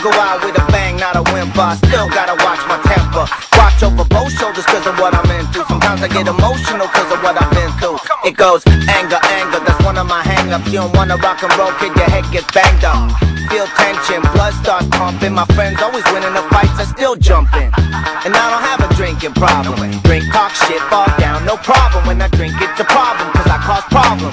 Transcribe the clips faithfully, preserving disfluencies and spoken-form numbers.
go out with a bang, not a whimper. I still gotta watch my temper. Watch over both shoulders cause of what I'm into. Sometimes I get emotional cause of what I've been through. It goes anger, anger, that's one of my hang-ups. You don't wanna rock and roll, kid, your head gets banged up. Feel tension, blood starts pumping. My friends always winning the fights, I still jumping. And I don't have a drinking problem. Drink, talk shit, fall down, no problem. When I drink, it's a problem, cause I cause problems.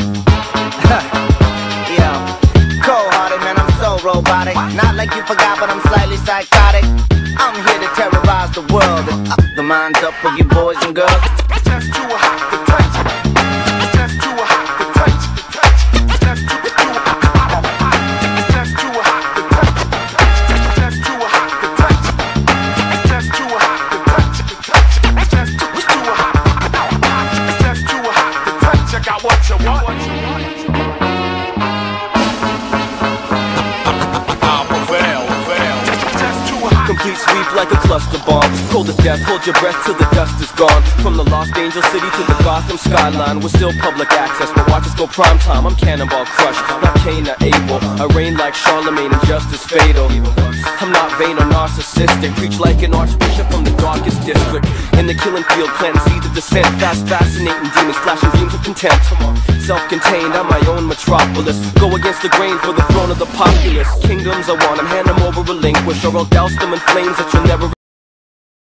Yo, cold-hearted, man, I'm so robotic. Not like you forgot, but I'm slightly psychotic. I'm here to terrorize the world and up the minds up of you boys and girls. It's just too hot to touch. It's just too hot to touch. It's just too, too hot. It's just too hot to touch. It's just too hot to touch. It's just too hot to touch. It's just too, too hot. It's just too hot to touch. I got what you want. Complete sweep like a cluster bomb. Cold as death, hold your breath till the dust is gone. From the Lost Angel City to the Gotham skyline, we're still public access, but watch us go prime time. I'm Cannonball Crush, not Cain or Abel. I reign like Charlemagne and justice fatal. I'm not vain or narcissistic, preach like an archbishop from the darkest district. In the killing field, planting seeds of dissent. Fast, fascinating demons, flashing beams of contempt. Self-contained, I'm my own metropolis. Go against the grain for the throne of the populace. Kingdoms I want, I'm hand them over, relinquish, or I'll douse them in flames that you'll never